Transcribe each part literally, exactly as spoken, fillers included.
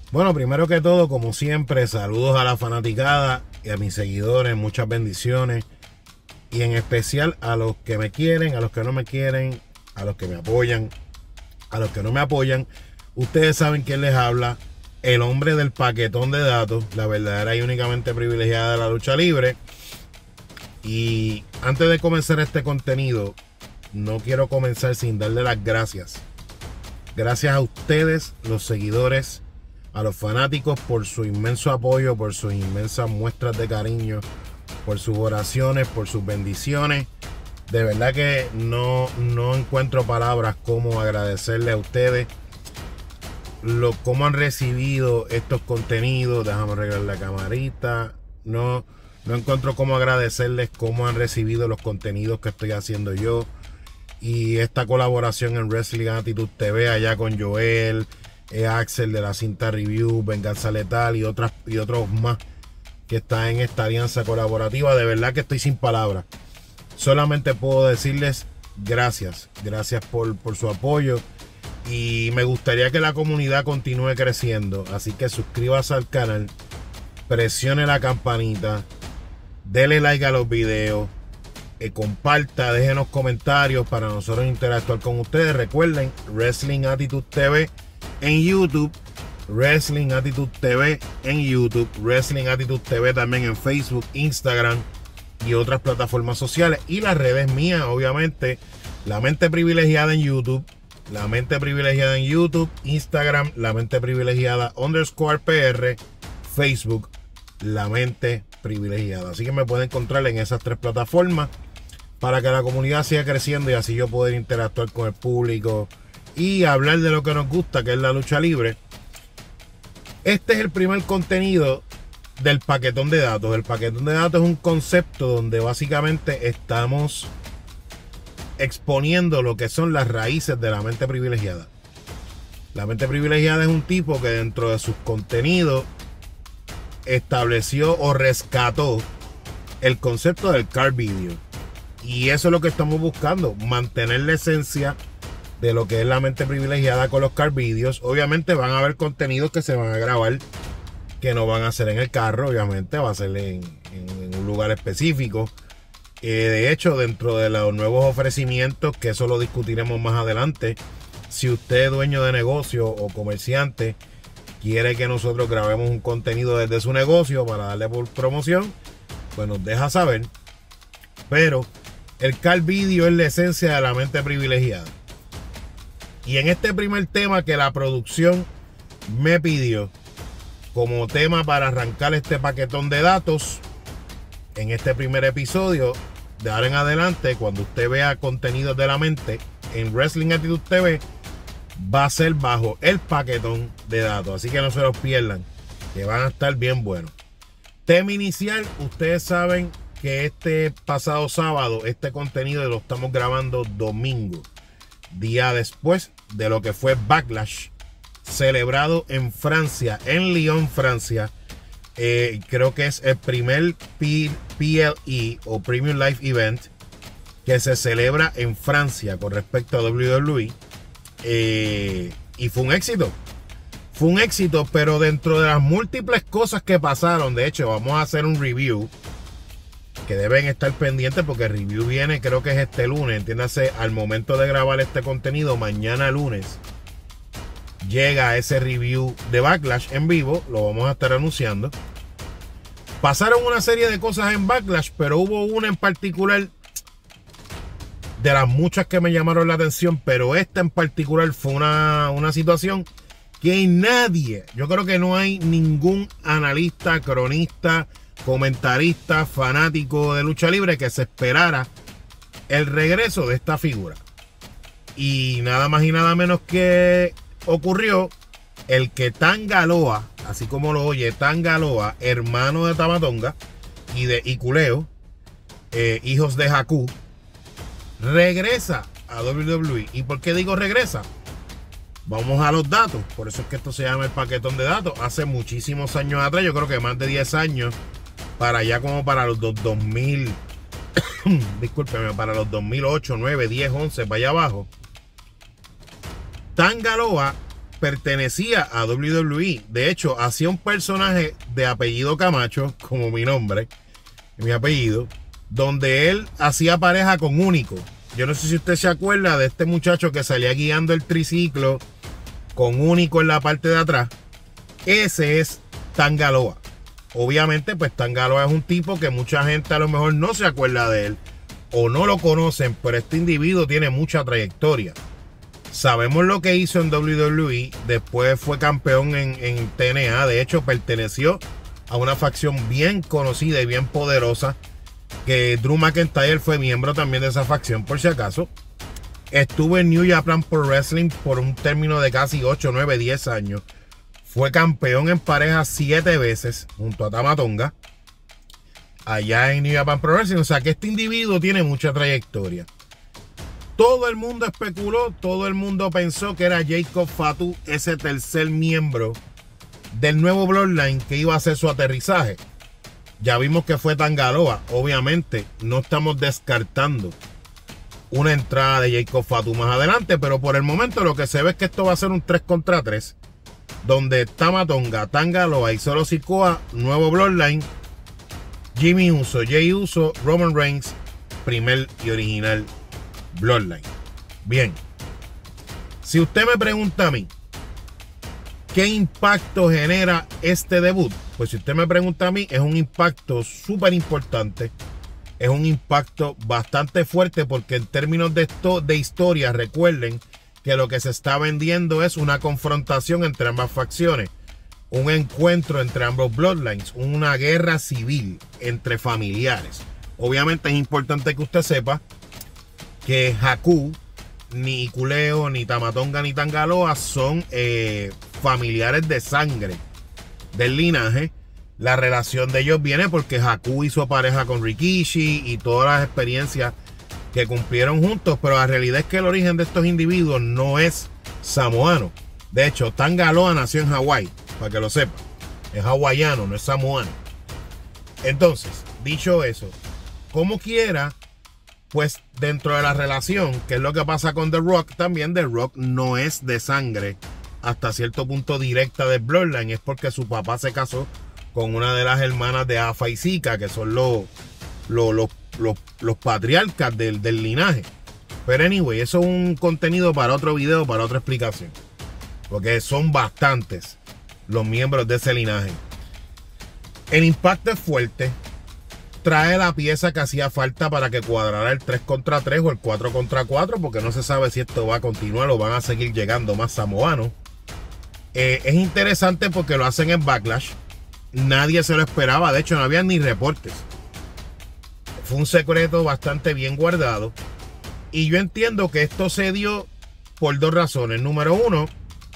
Bueno, primero que todo, como siempre, saludos a la fanaticada y a mis seguidores, muchas bendiciones. Y en especial a los que me quieren, a los que no me quieren, a los que me apoyan, a los que no me apoyan. Ustedes saben quién les habla, el hombre del paquetón de datos, la verdadera y únicamente privilegiada de la lucha libre. Y antes de comenzar este contenido, no quiero comenzar sin darle las gracias. Gracias a ustedes, los seguidores, a los fanáticos, por su inmenso apoyo, por sus inmensas muestras de cariño, por sus oraciones, por sus bendiciones. De verdad que no, no encuentro palabras como agradecerle a ustedes lo, cómo han recibido estos contenidos. Déjame arreglar la camarita. No, no encuentro cómo agradecerles cómo han recibido los contenidos que estoy haciendo yo. Y esta colaboración en Wrestling Attitude T V allá con Joel, eh, Axel de la cinta Review, Venganza Letal y, otras, y otros más que están en esta alianza colaborativa. De verdad que estoy sin palabras. Solamente puedo decirles gracias. Gracias por, por su apoyo. Y me gustaría que la comunidad continúe creciendo. Así que suscríbase al canal. Presione la campanita. Dele like a los videos. Eh, comparta, déjenos comentarios para nosotros interactuar con ustedes. Recuerden, Wrestling Attitude T V en YouTube. Wrestling Attitude T V en YouTube. Wrestling Attitude T V también en Facebook, Instagram y otras plataformas sociales. Y las redes mías, obviamente. La Mente Privilegiada en YouTube. La Mente Privilegiada en YouTube. Instagram, La Mente Privilegiada underscore P R. Facebook, La Mente Privilegiada. Así que me pueden encontrar en esas tres plataformas para que la comunidad siga creciendo y así yo poder interactuar con el público y hablar de lo que nos gusta, que es la lucha libre. Este es el primer contenido del paquetón de datos. El paquetón de datos es un concepto donde básicamente estamos exponiendo lo que son las raíces de la mente privilegiada. La mente privilegiada es un tipo que dentro de sus contenidos estableció o rescató el concepto del card video. Y eso es lo que estamos buscando, mantener la esencia de lo que es la mente privilegiada con los card videos. Obviamente van a haber contenidos que se van a grabar que no van a ser en el carro, obviamente va a ser en, en, en un lugar específico. Eh, de hecho, dentro de los nuevos ofrecimientos, que eso lo discutiremos más adelante, si usted es dueño de negocio o comerciante, quiere que nosotros grabemos un contenido desde su negocio para darle por promoción, pues nos deja saber. Pero el card video es la esencia de la mente privilegiada. Y en este primer tema que la producción me pidió como tema para arrancar este paquetón de datos, en este primer episodio, de ahora en adelante, cuando usted vea contenidos de la mente en Wrestling Attitude T V, va a ser bajo el paquetón de datos. Así que no se los pierdan, que van a estar bien buenos. Tema inicial, ustedes saben que este pasado sábado, este contenido lo estamos grabando domingo, día después de lo que fue Backlash, celebrado en Francia, en Lyon, Francia. Eh, creo que es el primer P L E o Premium Live Event que se celebra en Francia con respecto a W W E. Eh, y fue un éxito. Fue un éxito, pero dentro de las múltiples cosas que pasaron, de hecho, vamos a hacer un review que deben estar pendientes porque el review viene, creo que es este lunes, entiéndase, al momento de grabar este contenido, mañana lunes, llega ese review de Backlash en vivo, lo vamos a estar anunciando. Pasaron una serie de cosas en Backlash, pero hubo una en particular de las muchas que me llamaron la atención, pero esta en particular fue una, una situación que nadie, yo creo que no hay ningún analista, cronista, comentarista, fanático de lucha libre que se esperara el regreso de esta figura. Y nada más y nada menos que ocurrió el que Tanga Loa, así como lo oye, Tanga Loa, hermano de Tama Tonga y de Hikuleo, eh, hijos de Haku, regresa a W W E. ¿Y por qué digo regresa? Vamos a los datos. Por eso es que esto se llama el paquetón de datos. Hace muchísimos años atrás, yo creo que más de diez años, para allá como para los dos mil, discúlpeme, para los dos mil ocho, nueve, diez, once, para allá abajo, Tanga Loa pertenecía a doble u doble u E. De hecho, hacía un personaje de apellido Camacho, como mi nombre, mi apellido, donde él hacía pareja con Único. Yo no sé si usted se acuerda de este muchacho que salía guiando el triciclo con Único en la parte de atrás. Ese es Tanga Loa. Obviamente, pues Tanga Loa es un tipo que mucha gente a lo mejor no se acuerda de él o no lo conocen, pero este individuo tiene mucha trayectoria. Sabemos lo que hizo en doble u doble u E, después fue campeón en, en T N A, de hecho perteneció a una facción bien conocida y bien poderosa, que Drew McIntyre fue miembro también de esa facción, por si acaso. Estuvo en New Japan Pro Wrestling por un término de casi ocho, nueve, diez años. Fue campeón en pareja siete veces junto a Tama Tonga allá en New Japan Pro Wrestling. O sea que este individuo tiene mucha trayectoria. Todo el mundo especuló, todo el mundo pensó que era Jacob Fatu, ese tercer miembro del nuevo Bloodline que iba a hacer su aterrizaje. Ya vimos que fue Tanga Loa. Obviamente no estamos descartando una entrada de Jacob Fatu más adelante, pero por el momento lo que se ve es que esto va a ser un tres contra tres, donde Tama Tonga, Tanga Loa y Solo Sikoa, nuevo Bloodline, Jimmy Uso, Jey Uso, Roman Reigns, primer y original Bloodline. Bien, si usted me pregunta a mí ¿qué impacto genera este debut? Pues si usted me pregunta a mí, es un impacto súper importante. Es un impacto bastante fuerte porque en términos de, esto, de historia, recuerden que lo que se está vendiendo es una confrontación entre ambas facciones. Un encuentro entre ambos Bloodlines. Una guerra civil entre familiares. Obviamente es importante que usted sepa que Haku, ni Hikuleo, ni Tama Tonga, ni Tanga Loa son eh, familiares de sangre del linaje. La relación de ellos viene porque Haku hizo pareja con Rikishi y todas las experiencias que cumplieron juntos, pero la realidad es que el origen de estos individuos no es samoano. De hecho, Tanga Loa nació en Hawái, para que lo sepa. Es hawaiano, no es samoano. Entonces, dicho eso, como quiera, pues dentro de la relación, que es lo que pasa con The Rock, también The Rock no es de sangre hasta cierto punto directa de Bloodline, es porque su papá se casó con una de las hermanas de Afa y Sika, que son los, los, los, los, los patriarcas del, del linaje. Pero anyway, eso es un contenido para otro video, para otra explicación, porque son bastantes los miembros de ese linaje. El impacto es fuerte. Trae la pieza que hacía falta para que cuadrara el tres contra tres o el cuatro contra cuatro, porque no se sabe si esto va a continuar o van a seguir llegando más samoanos. Eh, es interesante porque lo hacen en Backlash. Nadie se lo esperaba, de hecho no había ni reportes. Fue un secreto bastante bien guardado. Y yo entiendo que esto se dio por dos razones. Número uno,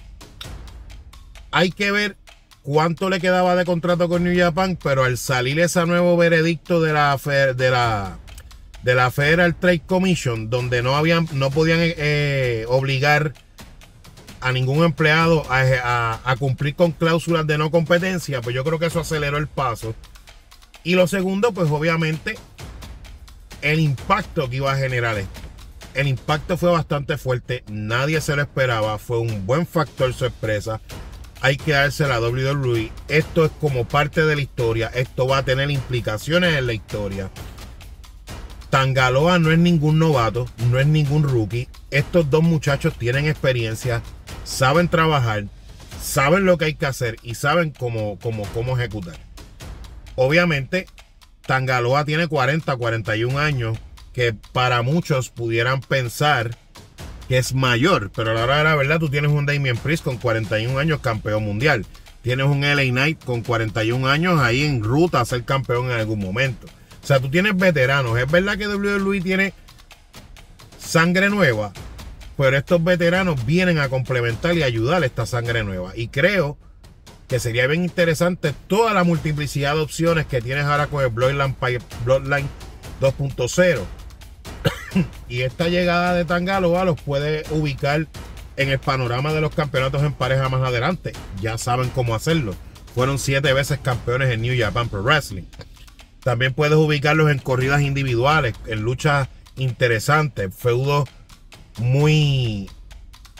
hay que ver cuánto le quedaba de contrato con New Japan, pero al salir ese nuevo veredicto de la de la de la Federal Trade Commission, donde no habían no podían eh, obligar a ningún empleado a, a, a cumplir con cláusulas de no competencia, pues yo creo que eso aceleró el paso. Y lo segundo, pues obviamente el impacto que iba a generar esto. El impacto fue bastante fuerte, nadie se lo esperaba, fue un buen factor sorpresa. Hay que dársela a doble u doble u E. Esto es como parte de la historia. Esto va a tener implicaciones en la historia. Tanga Loa no es ningún novato, no es ningún rookie. Estos dos muchachos tienen experiencia, saben trabajar, saben lo que hay que hacer y saben cómo, cómo, cómo ejecutar. Obviamente, Tanga Loa tiene cuarenta, cuarenta y un años, que para muchos pudieran pensar que es mayor, pero a la hora de la verdad tú tienes un Damian Priest con cuarenta y un años, campeón mundial. Tienes un L A Knight con cuarenta y un años ahí en ruta a ser campeón en algún momento. O sea, tú tienes veteranos. Es verdad que doble u doble u E tiene sangre nueva, pero estos veteranos vienen a complementar y ayudar a esta sangre nueva. Y creo que sería bien interesante toda la multiplicidad de opciones que tienes ahora con el Bloodline, Bloodline dos punto cero. Y esta llegada de Tanga Loa los puede ubicar en el panorama de los campeonatos en pareja más adelante. Ya saben cómo hacerlo. Fueron siete veces campeones en New Japan Pro Wrestling. También puedes ubicarlos en corridas individuales, en luchas interesantes, feudos muy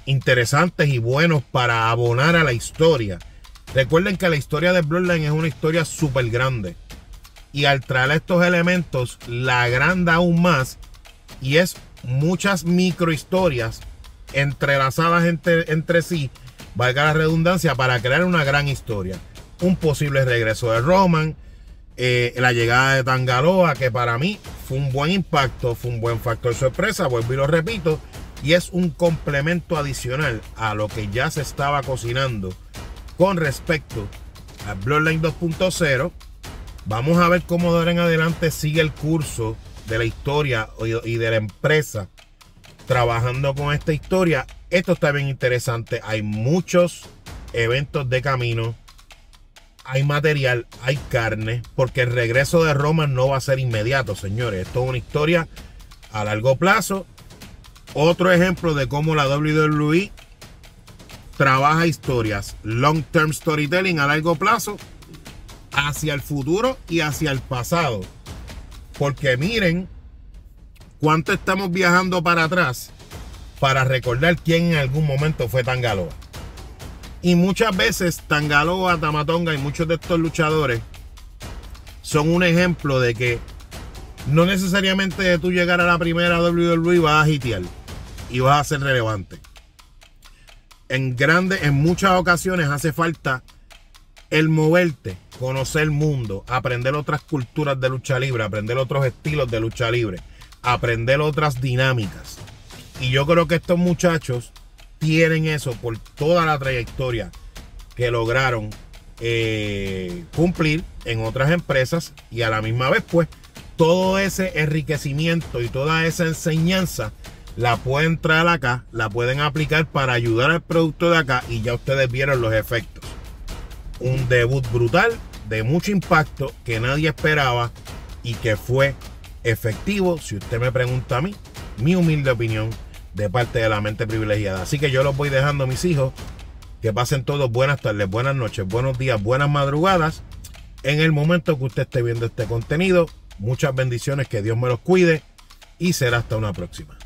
interesantes y buenos para abonar a la historia. Recuerden que la historia de Bloodline es una historia súper grande. Y al traer estos elementos, la agranda aún más. Y es muchas micro historias entrelazadas entre, entre sí, valga la redundancia, para crear una gran historia. Un posible regreso de Roman, eh, la llegada de Tanga Loa, que para mí fue un buen impacto, fue un buen factor sorpresa, vuelvo y lo repito, y es un complemento adicional a lo que ya se estaba cocinando con respecto a Bloodline dos punto cero. Vamos a ver cómo de ahora en adelante sigue el curso de la historia y de la empresa trabajando con esta historia. Esto está bien interesante. Hay muchos eventos de camino. Hay material, hay carne. Porque el regreso de Roman no va a ser inmediato, señores. Esto es una historia a largo plazo. Otro ejemplo de cómo la doble u doble u E trabaja historias. Long term storytelling a largo plazo. Hacia el futuro y hacia el pasado. Porque miren cuánto estamos viajando para atrás para recordar quién en algún momento fue Tanga Loa. Y muchas veces Tanga Loa, Tama Tonga y muchos de estos luchadores son un ejemplo de que no necesariamente de tú llegar a la primera doble u doble u E vas a hitear y vas a ser relevante. En grandes, en muchas ocasiones hace falta el moverte, conocer el mundo, aprender otras culturas de lucha libre, aprender otros estilos de lucha libre, aprender otras dinámicas. Y yo creo que estos muchachos tienen eso por toda la trayectoria que lograron eh, cumplir en otras empresas, y a la misma vez pues todo ese enriquecimiento y toda esa enseñanza la pueden traer acá, la pueden aplicar para ayudar al producto de acá, y ya ustedes vieron los efectos. Un debut brutal, de mucho impacto, que nadie esperaba y que fue efectivo, si usted me pregunta a mí, mi humilde opinión de parte de la mente privilegiada. Así que yo los voy dejando, mis hijos. Que pasen todos buenas tardes, buenas noches, buenos días, buenas madrugadas. En el momento que usted esté viendo este contenido, muchas bendiciones, que Dios me los cuide y será hasta una próxima.